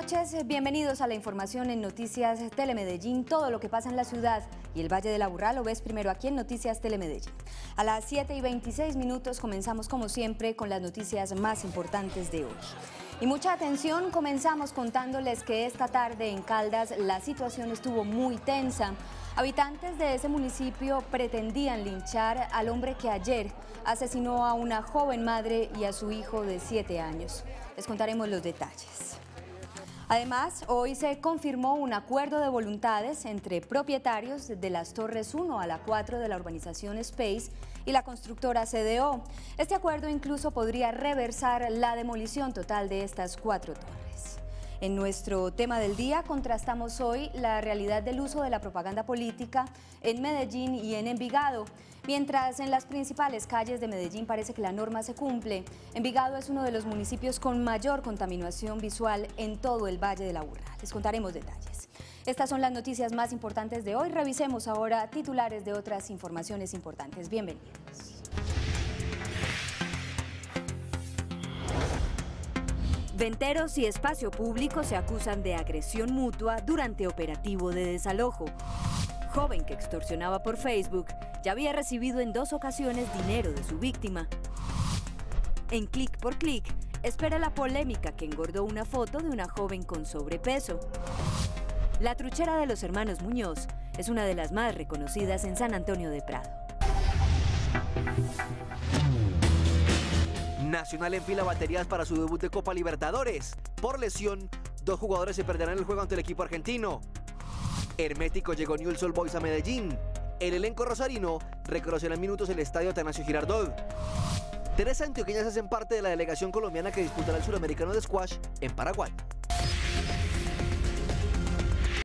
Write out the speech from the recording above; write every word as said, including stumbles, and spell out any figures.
noches, bienvenidos a la información en Noticias Telemedellín. Todo lo que pasa en la ciudad y el Valle del Aburrá lo ves primero aquí en Noticias Telemedellín. A las siete y veintiséis minutos comenzamos como siempre con las noticias más importantes de hoy. Y mucha atención, comenzamos contándoles que esta tarde en Caldas la situación estuvo muy tensa. Habitantes de ese municipio pretendían linchar al hombre que ayer asesinó a una joven madre y a su hijo de siete años. Les contaremos los detalles. Además, hoy se confirmó un acuerdo de voluntades entre propietarios de las torres uno a la cuatro de la urbanización Space y la constructora C D O. Este acuerdo incluso podría reversar la demolición total de estas cuatro torres. En nuestro tema del día contrastamos hoy la realidad del uso de la propaganda política en Medellín y en Envigado. Mientras en las principales calles de Medellín parece que la norma se cumple, Envigado es uno de los municipios con mayor contaminación visual en todo el Valle del Aburrá. Les contaremos detalles. Estas son las noticias más importantes de hoy. Revisemos ahora titulares de otras informaciones importantes. Bienvenidos. Venteros y espacio público se acusan de agresión mutua durante operativo de desalojo. Joven que extorsionaba por Facebook ya había recibido en dos ocasiones dinero de su víctima. En Clic por Clic espera la polémica que engordó una foto de una joven con sobrepeso. La truchera de los hermanos Muñoz es una de las más reconocidas en San Antonio de Prado. Nacional enfila baterías para su debut de Copa Libertadores. Por lesión, dos jugadores se perderán el juego ante el equipo argentino. Hermético llegó Newell's Old Boys a Medellín. El elenco rosarino reconocerá en minutos el estadio Atanasio Girardot. Tres antioqueñas hacen parte de la delegación colombiana que disputará el Suramericano de Squash en Paraguay.